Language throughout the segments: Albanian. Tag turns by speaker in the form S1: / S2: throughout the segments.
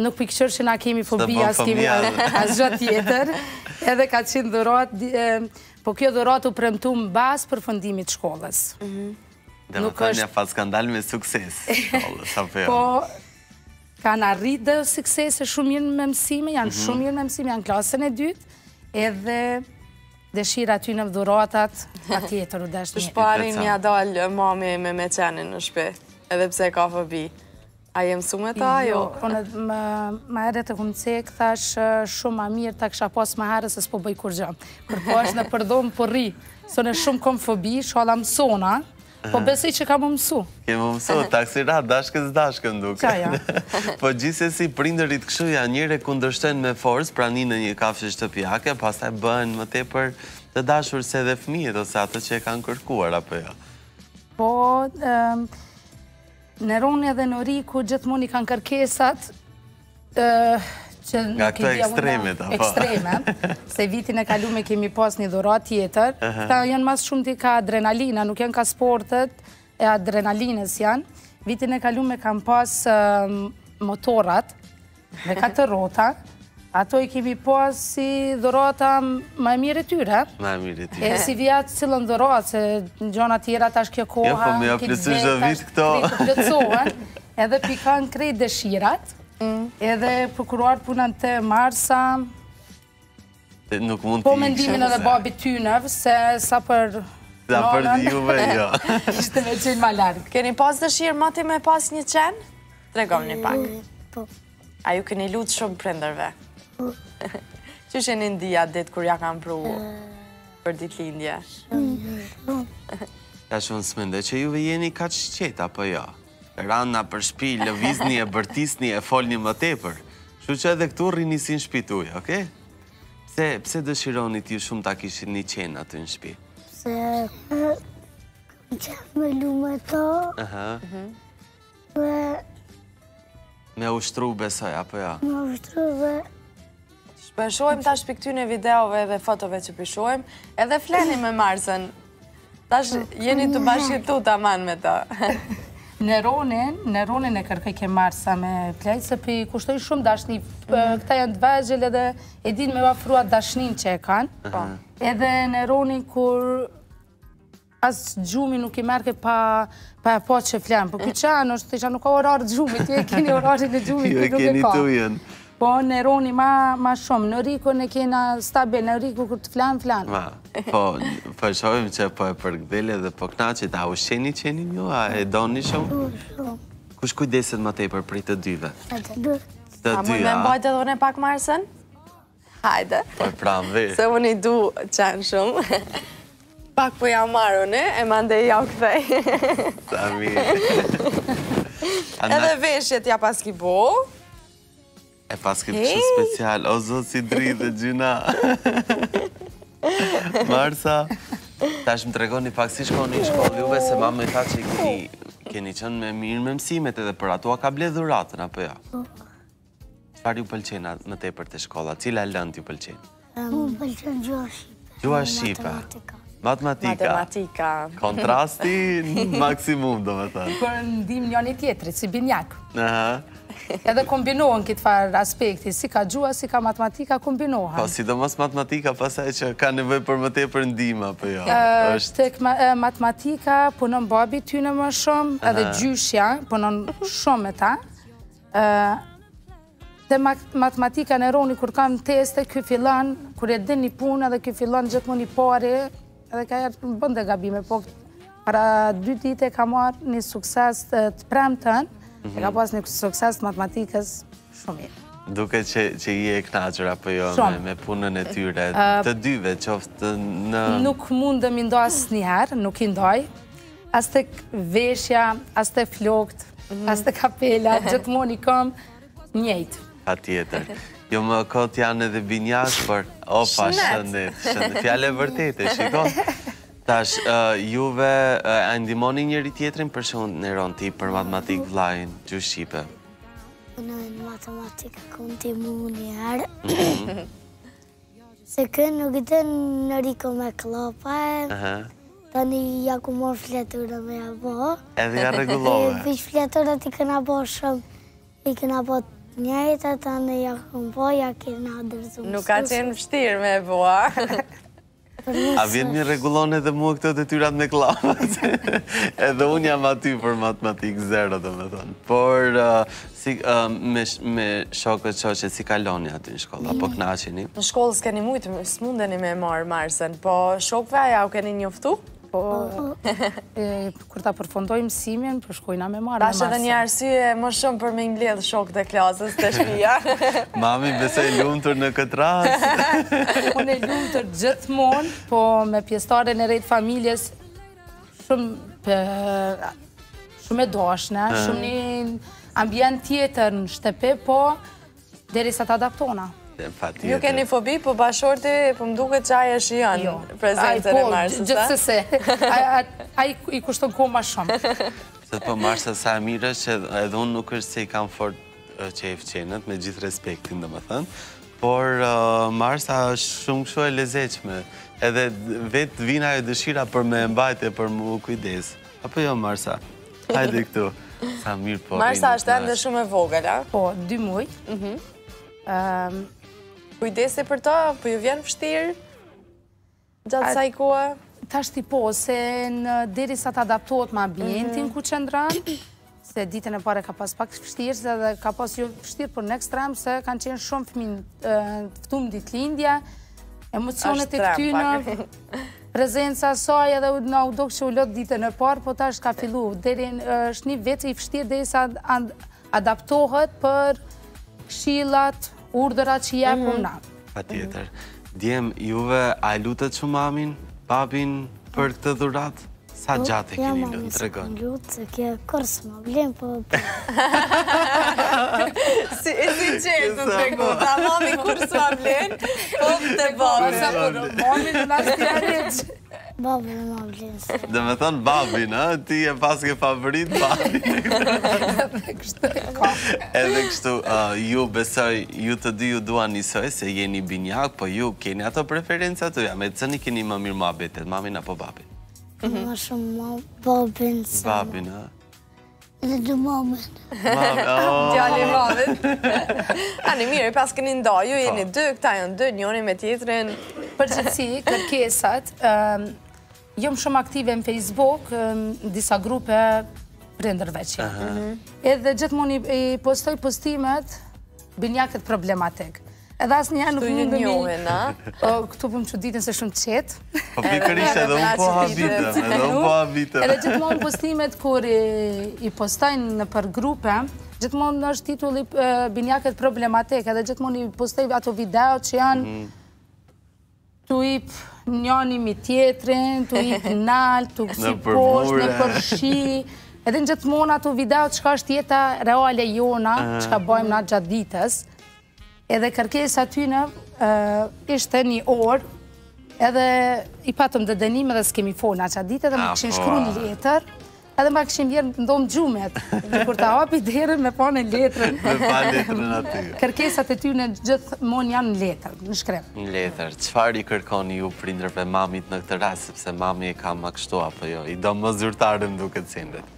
S1: nuk pikëqër që na kemi fobi, as kemi asgjë tjetër, edhe ka qenë dhuratë, po kjo dhuratë u premtu në bazë përfundimit shkollës.
S2: Dhe më thënë ja pas ka ndalë me sukses shkollës, apo jo?
S1: Po, kanë arrit dhe suksese shumë mirë me mësime, janë shumë mirë me mësime, janë klasën e dytë, edhe dëshira ty në dhuratat, pa tjetër u dashtë një.
S3: Shparin ja dalë mami me meqenin në shpi, edhe pse ka fobi. A je mësu me ta, jo?
S1: Ma ere të këmë cek, thash shumë ma mirë, ta kësha pas ma herë, se s'po bëj kur gjë. Kër po është në përdojmë për ri, së në shumë kom fobi, shala mësona, po besoj që ka më mësu.
S2: Ke më mësu, taksirat, dashkës duke.
S1: Qaja.
S2: Po gjithsesi prindërit kështu janë njëre kundërshtojnë me forcë, prani në një kafshë shtëpiake, pastaj bëhen më tepër të dashur se dhe fëmijët, ose ato që e kanë kërkuar, apo jo?
S1: Po, Neroni edhe Noriku gjithmonë i kanë kërkesat
S2: nga këto ekstremet, apo?
S1: Ekstreme, se vitin e kalume kemi pas një dhurat tjetër. Këta janë mas shumë t'i ka adrenalina, nuk janë ka sportet e adrenalinës janë. Vitin e kalume kanë pas motorat me 4 rota. Ato i kemi pas si dhurata më e mirë e tyre.
S2: Më e mirë e tyre.
S1: E si vjatë cilën dhurat, se në gjona tjera tash kjo koha,
S2: jo, po me ja plësysh dhe vit këto.
S1: Edhe pikan krejt dëshirat, edhe prokuruar punën të Marsa, po mendimin edhe babi tynëv, se sa për
S2: nonën, juve, jo.
S1: Ishte me qenë ma largë.
S3: Keni pas dëshirë mati me pas një qenë? Tregom një pak.
S4: Po.
S3: A ju keni lutë shumë prindërve? Që sheni ndia ditë kur ja kam pru për ditë lindje?
S2: Ka shumë s'mende që juve jeni ka që qeta, apo jo? Rana për shpi, lëvizni e bërtisni e folni më tepër. Shu që edhe këtu rini si në shpi tuja, oke? Pse dëshironi t'ju shumë ta kishin një qenë aty në shpi?
S4: Se kam qenë me lume ta.
S2: Me ushtru besoj, apo jo?
S4: Me ushtru dhe...
S3: Shpeshojmë tash për këtyne videove dhe fotove që pishojmë, edhe fleni me Marsën. Tash jeni të bashkëtu të aman me ta.
S1: Neronin e kërkoj ke Marsa me plejtë, se për i kushtoj shumë dashni. Këta janë të vegjel edhe e din me vafrua dashnin që e kanë. Edhe Neronin kur as gjumi nuk i merke pa e po që flemë. Po këtë qanë është të isha nuk ka orarë gjumi, ti e keni orarin e gjumi, ti nuk e ka.
S2: Ju e keni tujen.
S1: Po, Neroni ma shumë. Noriku në kena stabil, Noriku kur të flanë.
S2: Po, përshojmë që po e përgdele dhe po knaqit, a u qeni ju, a e doni shumë?
S4: Shumë.
S2: Kush kujdeset më tepër për të dyve?
S4: Të dy.
S2: Të
S3: A
S2: dy,
S3: mund me mbajt edhe une pak Marsën? Hajde.
S2: Po e pramë dhe.
S3: Se unë i du qenë shumë. Pak po ja marrë une, e mande ja u këthej.
S2: Sa mirë.
S3: Edhe veshjet ja pas ki bo.
S2: E pas këtë që special, o zotë si dritë dhe gjuna. Marsa, tash më tregoni pak si shkoni i shkollë juve, se mamë i tha që keni qënë me mirë me mësimet edhe për ato, a ka ble dhuratën, apo ja? Qëfar ju pëlqena më tepër të shkolla? Cila lëndë ju pëlqenë?
S4: Më pëlqen gjua Shqipe.
S2: Gjua Shqipe. Matematika. Kontrasti maksimum, do me thënë.
S1: Për ndim njën i tjetërit, si binjak.
S2: Aha.
S1: Edhe kombinohen këtë farë aspekti, si ka gjua, si ka matematika, kombinohen.
S2: Po, sidomos matematika, pasaj që ka nevoj për më tepër ndima, apo jo?
S1: Tek matematika punon babi tyne më shumë, edhe gjyshja punon shumë me ta. Te matematika në Roni, kur kam teste, kjo fillon, kur e din një punë, edhe kjo fillon gjithmonë një pari, edhe ka jarë bënde gabime, po para 2 dite ka marrë një sukses të premten, e ka pas një sukses të matematikës shumë mirë.
S2: Duke që i e knaqër, apo jo, me punën e tyre, të dyve, qoftë në...
S1: Nuk mundëm i ndo asë njëherë, nuk i ndoj. As të veshja, as të flokt, as të kapela, gjithmonë i kam njëjtë.
S2: Pa tjetër. Jo më kot janë edhe binjash, për... Opa, shëndet. Fjale e vërtete, shiko. Tash, juve a ndimoni njëri tjetrin për shumë në Neron ti për matematikë vlajnë, gjuhë Shqipe?
S4: Në matematikë këmë të mu njërë. Se kënë nuk i të në riko me klopa, tani ja ku morë fleturë me ja bo.
S2: Edhe ja regulove?
S4: Vish fleturët i këna bo shumë, i këna bo njëjtë tani ja kom po, ja kena dërzu.
S3: Nuk ka qenë vështirë me e bua.
S2: A vjen mi regulon edhe mua këto detyrat me klavat? Edhe unë jam aty për matematikë 0, dhe me thonë. Por me shokët qoqe si kaloni aty në shkolla, apo knaqeni?
S3: Në shkollë s'keni mujtë, s'mundeni me marë Marsën, po shokëve ja u keni njoftu?
S1: Po, kur ta përfundoj mësimin, përshkojna me marë me
S3: Tash edhe një arsye më shumë për me mbledh shokët e klasës të shtëpia.
S2: Mami, besoj lumtur në këtë rast.
S1: Unë e lumtur gjithmonë, po me pjesëtaren e rejtë familjes shumë e dashne, shumë një ambient tjetër në shtëpi, po derisa të adaptona.
S3: Ju keni fobi, po bashorti, po më duke qaj e shion prezencën e Marsës,
S1: po, gjithsesi, a i kushton ko ma shumë.
S2: Se po Marsa sa e mire që edhe unë nuk është se i kam fort që e fqenët, me gjithë respektin dhe më thënë, por Marsa është shumë kështu e lezeqme, edhe vetë vina e dëshira për me mbajtje, për mu kujdes. Apo jo, Marsa? Hajde këtu. Sa mirë po.
S3: Marsa është ende shumë e vogël, a?
S1: Po, 2 muaj.
S3: Kujdesi për ta, po ju vjen vështirë gjatë saj koha?
S1: Tash ti po, se deri sa të adaptohet me ambientin ku qëndran, se ditën e pare ka pas pak vështirë, se dhe ka pas jo vështirë për në ekstrem, se kanë qenë shumë fëmin fëtum ditëlindja, emocionet e këtyne, prezenca saj edhe na u dok që u lot ditën e parë, po tash ka fillu, deri është një vetë i vështirë deri sa adaptohet për këshillat, urdërat që jepëm na.
S2: Pa tjetër. Djem, juve, a lutet shumë mamin, babin për këtë dhurat? Sa gjatë e keni lënë, të regon?
S4: Ja, mami, lutë, se kje kërës më vlen, po...
S3: Si qenë të tregu, ta mami kërës më vlen, po të babi.
S1: Sa për mami në nasë tjarit.
S4: Babi në më vlen, se...
S2: Dhe me thonë babin, ti e paske favorit babin. Edhe kështu, ju besoj, ju të dy ju dua njësoj, se jeni binjak, po ju keni ato preferenca të ja, me të cëni keni më mirë muhabetet, mamin apo babin?
S4: Më shumë babin, se...
S2: Babin, ha?
S4: Edhe dë mamin.
S3: Djali mamin. Ani mirë, pas këni nda, ju jeni dy, këta janë dy, njoni me tjetërin.
S1: Përgjithsi, kërkesat, jëmë shumë aktive në Facebook, në disa grupe prindërve që. Edhe gjithmonë i postoj postimet binjakët problematik. Edhe asë një nuk mundë këtu për më që ditën se shumë qetë.
S2: Po pikërisht edhe unë po habitëm,
S1: Edhe gjithmonë postimet kur i postojnë në për grupe, gjithmonë është titulli binjakët problematik, edhe gjithmonë i postoj ato video që janë tu ip njani mi tjetrin, tu ip nalë, tu si poshtë, në përshi, edhe në gjithmonë ato video që ka është jeta reale jona, që ka bojmë na gjatë ditës, edhe kërkesa tyne ishte një orë, edhe i patëm dhe dënime dhe s'kemi folë në qatë ditë, edhe më këshin shkru një letër, edhe më këshin vjerë ndonë gjumet, kur ta hapi dherën me pa në letrën.
S2: Me pa letrën aty.
S1: Kërkesat e tyne gjithë mon janë në letër, në shkrem.
S2: Në letër, qëfar i kërkoni ju prindërve mamit në këtë rast, sepse mami e ka ma kështu apo jo, i do më zyrtarën duke të sendet.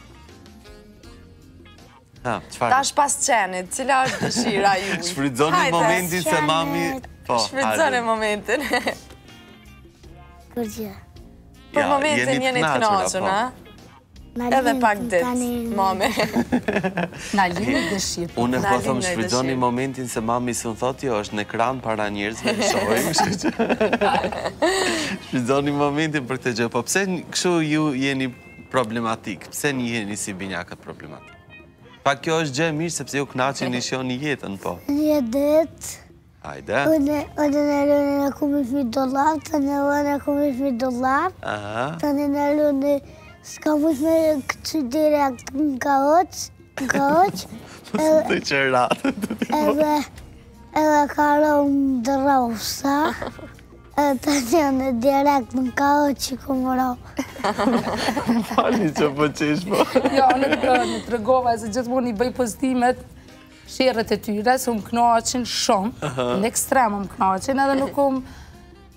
S3: Tash pas qenit, cila është dëshira ju?
S2: Shfrydzoni momentin se mami...
S3: Shfrydzoni momentin.
S4: Kërgjë.
S3: Për momentin jeni të knaqën, a? Edhe pak ditë, mami.
S1: Na linë dëshirë.
S2: Unë e po thëmë shfrydzoni momentin se mami së në thotë jo, është në ekran para njerëzve në shojmë. Shfrydzoni momentin për këtë gjë. Po pse kështu ju jeni problematik? Pse një jeni si binjakët problematik? Pa kjo është gjë mirë, sepse ju knaqin një shioni jetën, po.
S4: Një ditë,
S2: Hajde.
S4: unë në lënë në kumë $1,000, të në lënë në kumë $1,000, të në lënë s'ka mund me këtë direkt në kaoq,
S2: Të qëratë.
S4: edhe ka rëmë dërausa, të në direkt në kaoq që këmë rëmë.
S2: Fali që po qesh po.
S1: Jo, në të regova se gjithmonë i bëj postimet sherët e tyre, se më knaqin shumë, në ekstrem më knaqin, edhe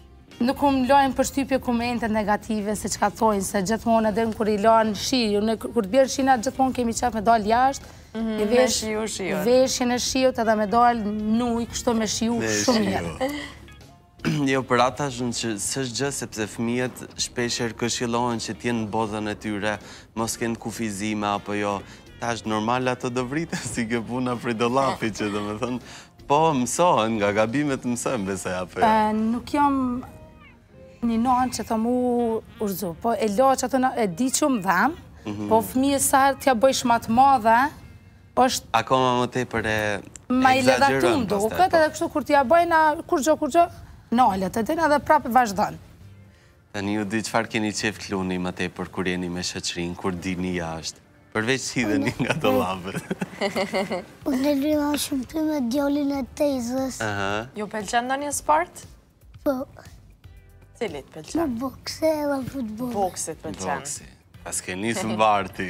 S1: Nuk më lojnë për shtypje komente negative, se që ka thojnë, se gjithmonë edhe kur i lojnë shi, kur të bjerë shina, gjithmonë kemi qef me dalë jashtë,
S3: me shiu shiu.
S1: Veshjen e shiut edhe me dalë nuj, kështu me shiu shumë mirë.
S2: Jo, për ata që s'është gjë, sepse fëmijët shpesher këshillohen që t'jenë në botën e tyre, mos kenë kufizime apo jo. Ta është normal ato do vritë, si ke puna për dollapi që do me thënë, po mësohen, nga gabimet mësohen besoj apo jo.
S1: Nuk jam një nonë që të mu urzu, po e lo që ato e di që më dhem, po fëmijë sarë t'ja bëjsh ma të madhe, është...
S2: Akoma më tepër e
S1: ma i ledhatum do, këtë edhe kështu kur t'ja bëjna, kur gjo, nalët edhe edhe prapë vazhdan.
S2: Tani ju di qëfar keni qef t'luni më tepër kur jeni me shoqërinë, kur dini jashtë, përveç hidheni nga dollapet.
S4: Unë lina shumë të me djallin e tezës.
S3: Ju pëlqen ndonjë sport?
S4: Po.
S3: Cilit pëlqen?
S4: Bokse edhe futbol.
S3: Boksit pëlqen.
S2: Boksi. Pas ke nisë më barti.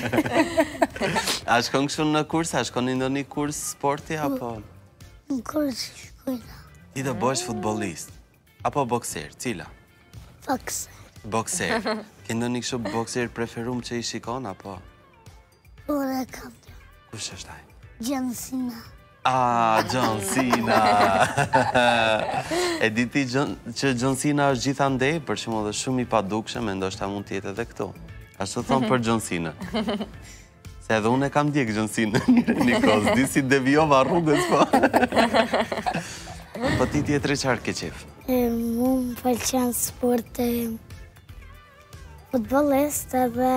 S2: A shkon kështu në kurs? A shkon në një kurs sporti, apo?
S4: Në kurs shkojna.
S2: Ti do bësh futbolist? Apo bokser? Cila?
S4: Bokse.
S2: Bokser. Ke ndonjë kështu bokser preferum që i shikon, apo?
S4: Po dhe kam të.
S2: Kush është ai?
S4: John Cena.
S2: John Cena. E di ti që John Cena është gjithandej, për shembull dhe shumë i padukshëm, ndoshta mund të jetë edhe këtu. Ashtu thon për John Cena. Se edhe unë e kam djeg John Cena një kohë, di si devijova rrugës, po. Po ti tjetëri çfarë ke qef?
S4: Mu më pëlqen sport futbolist edhe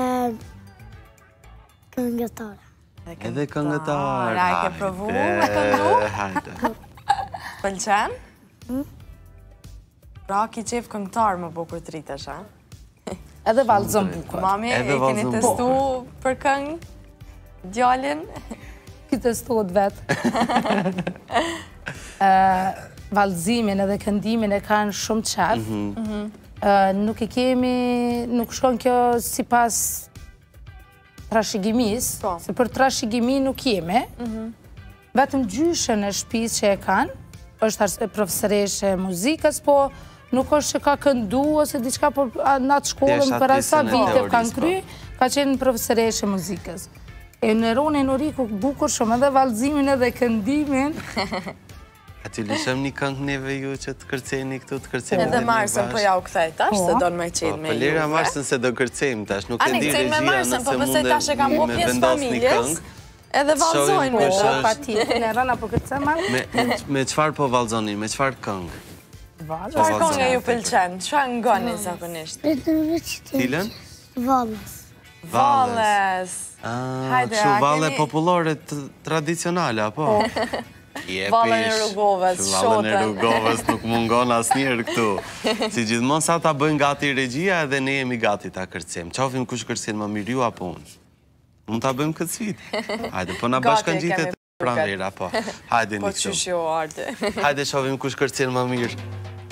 S4: këngëtar.
S2: Edhe këngëtar.
S3: A ke provu me këngu?
S2: Hajde.
S3: Pëlqen? Pra, ki qef këngëtar më bukur të rritesh, a?
S1: Edhe valzëm bukur.
S3: Mami, e keni testu për këngë? Djallin?
S1: Ki testuot vetë. Valzimin edhe këndimin e kanë shumë qef. Nuk i kemi, nuk shkon kjo si pas trashëgimis, se për trashëgimi nuk jemi. Vetëm gjyshën e shtëpisë që e kanë, është profesoreshe muzikës, po nuk është që ka këndu ose diçka në atë shkollën për asa vite kanë kry, ka qenë profesoreshe muzikës. E në ronin Uriku bukur shumë edhe valzimin edhe këndimin.
S2: A ti lëshëm një këngë neve ju që të kërceni këtu, të kërceni
S3: edhe Marsën po ja u kthej tash, se do në me qenë me
S2: juve. Po lera Marsën se do kërcejmë tash, nuk e di regjia nëse
S3: mundet me vendosë një këngë. Edhe valzojnë me
S1: të. Pa ti, në rëna po kërcema.
S2: Me qëfar po valzoni, me qëfar këngë?
S3: Qëfar këngë ju pëlqen? Qëfar ngoni zakonisht?
S2: Cilën?
S4: Valles.
S3: Valles.
S2: Kështu valle popullore tradicionale, apo?
S3: Vallën e Rrugovës, shotën.
S2: Vallën e Rrugovës nuk mungon asnjëherë këtu. Si gjithmonë sa ta bëjnë gati regjia edhe ne jemi gati ta kërcejmë. Qofim kush kërcen më mirë ju apo unë. Mund ta bëjmë këtë sfidë. Hajde, po na bashkangjitet pranvera, po. Hajde një kështu.
S3: Po çush jo ardë.
S2: Hajde shohim kush kërcen më mirë.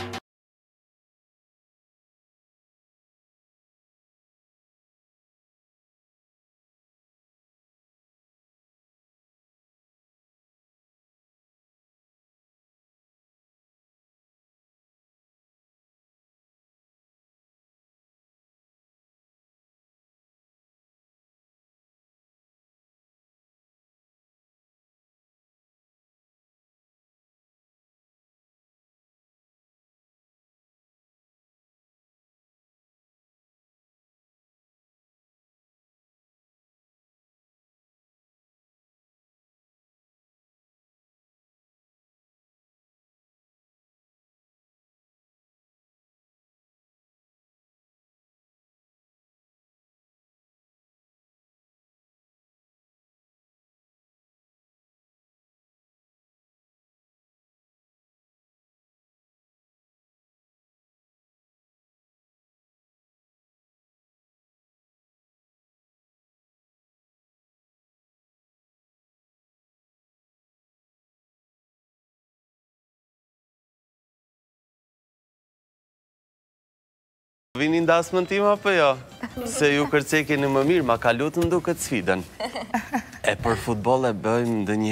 S2: Vini ndasmën tim apo jo? Se ju kërcej keni më mirë, ma ka lutë ndu këtë sfidën. E për futbol e bëjmë dhe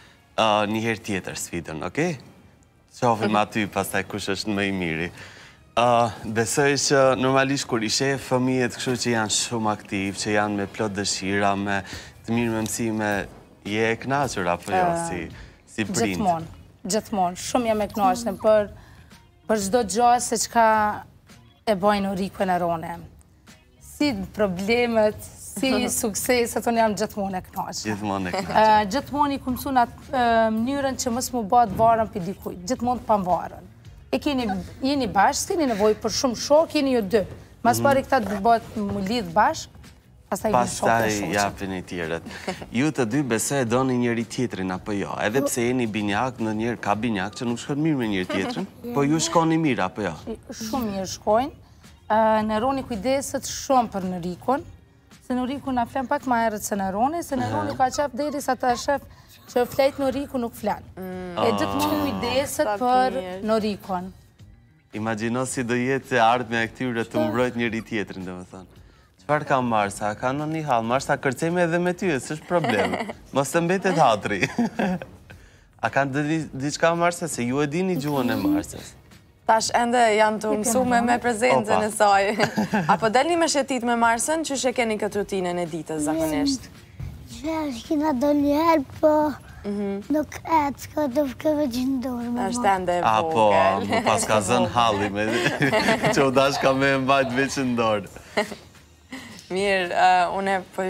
S2: njëherë tjetër sfidën, okej? Qofim aty pastaj kush është më i miri. Besoj që normalisht kur ishe fëmijët kështu që janë shumë aktiv, që janë me plot dëshira, me të mirë me mësime, je e kënaqur apo jo si prind?
S1: Gjithmonë, shumë jam e kënaqur për çdo gjë se çka e bojnë Norikën e Rone. Si problemet, si sukseset, unë jam gjithmonë e kënaqur.
S2: Gjithmonë e kënaqur.
S1: Gjithmonë i ku mësuan atë mënyrën që mos mu bëhet varën për dikujt, gjithmonë të pavarën. E jeni bashkë, keni nevojë për shumë shok, jeni ju dy. Mas pari këta të bëhet mu lidh bashkë, pastaj jeni shok të shoqë.
S2: Japin i tjerët. Ju të dy besoj e doni njëri tjetrin apo jo? Edhe pse jeni binjak, ndonjëherë ka binjak që nuk shkon mirë me njëri tjetrin, po ju shkoni mirë apo jo?
S1: Shumë mirë shkojnë. Neroni kujdeset shumë për Norikun, se Noriku na flen pak ma herët se Neroni, se Neroni ka qef deri sa ta shef që flet Noriku nuk flen. E gjithmonë kujdeset për Norikun.
S2: Imagjino si do jetë ardhmja e këtyre të mbrojt njëri tjetrin, domethënë. Çfarë ka Marsa? Ka në një hall, Marsa kërcejme edhe me ty, s'është problem. Mos të mbetet hatri. A kanë diçka Marsa se ju e dini gjuhën e Marsës?
S3: Tash ende janë të mësume me prezencën e saj. Apo delni me shetit me Marsën, që she keni këtë rutinën e ditës zakonisht?
S4: Që kina do njëherë, po nuk etë, ka do këve gjindorë me
S3: është ende e
S2: Apo,
S3: vogël.
S2: më pas ka zënë halli me që u dash ka me mbajt veç në dorë.
S3: Mirë, une